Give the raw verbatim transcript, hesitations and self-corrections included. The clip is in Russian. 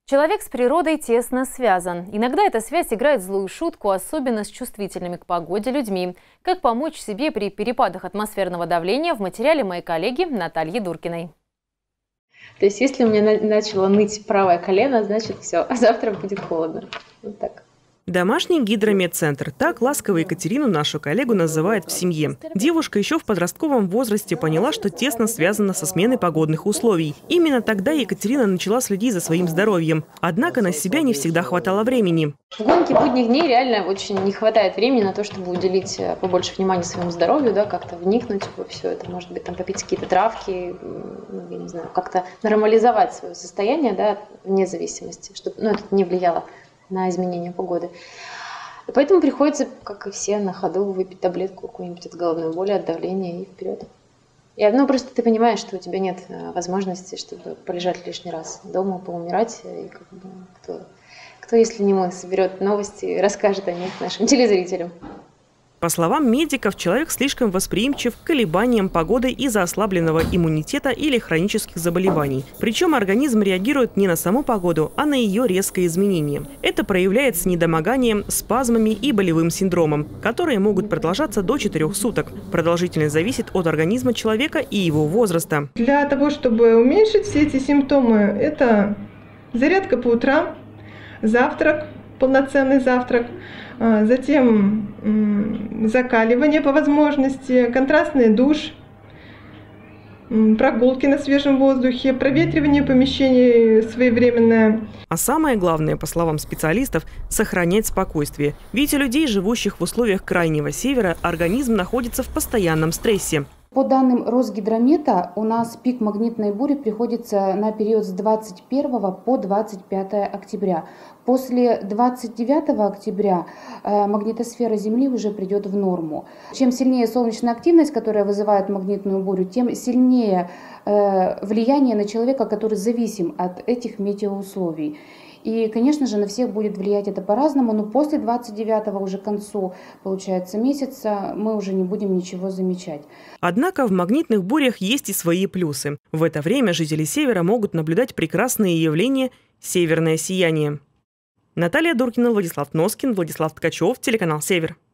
Человек с природой тесно связан. Иногда эта связь играет злую шутку, особенно с чувствительными к погоде людьми. Как помочь себе при перепадах атмосферного давления, в материале моей коллеги Натальи Дуркиной. То есть если у меня начало ныть правое колено, значит все, а завтра будет холодно. Вот так. Домашний гидромедцентр. Так ласково Екатерину, нашу коллегу, называют в семье. Девушка еще в подростковом возрасте поняла, что тесно связана со сменой погодных условий. Именно тогда Екатерина начала следить за своим здоровьем. Однако на себя не всегда хватало времени. В гонке будних дней реально очень не хватает времени на то, чтобы уделить побольше внимания своему здоровью, да, как-то вникнуть во все это. Может быть, там попить какие-то травки, я не знаю, как-то нормализовать свое состояние, да, вне зависимости, чтобы, ну, это не влияло на изменение погоды. И поэтому приходится, как и все, на ходу выпить таблетку какую-нибудь от головной боли, от давления и вперед. И ну, просто ты понимаешь, что у тебя нет возможности, чтобы полежать лишний раз дома, поумирать. И как бы, кто, кто, если не мы, соберет новости и расскажет о них нашим телезрителям. По словам медиков, человек слишком восприимчив к колебаниям погоды из-за ослабленного иммунитета или хронических заболеваний. Причем организм реагирует не на саму погоду, а на ее резкое изменение. Это проявляется недомоганием, спазмами и болевым синдромом, которые могут продолжаться до четырёх суток. Продолжительность зависит от организма человека и его возраста. Для того, чтобы уменьшить все эти симптомы, это зарядка по утрам, завтрак, полноценный завтрак, затем закаливание по возможности, контрастный душ, прогулки на свежем воздухе, проветривание помещений своевременное. А самое главное, по словам специалистов, сохранять спокойствие. Ведь у людей, живущих в условиях крайнего севера, организм находится в постоянном стрессе. По данным Росгидромета, у нас пик магнитной бури приходится на период с двадцать первого по двадцать пятое октября. После двадцать девятого октября э, магнитосфера Земли уже придет в норму. Чем сильнее солнечная активность, которая вызывает магнитную бурю, тем сильнее э, влияние на человека, который зависим от этих метеоусловий. И, конечно же, на всех будет влиять это по-разному, но после двадцать девятого уже к концу, получается, месяца мы уже не будем ничего замечать. Однако в магнитных бурях есть и свои плюсы. В это время жители Севера могут наблюдать прекрасные явления «Северное сияние». Наталья Дуркина, Владислав Носкин, Владислав Ткачев, телеканал «Север».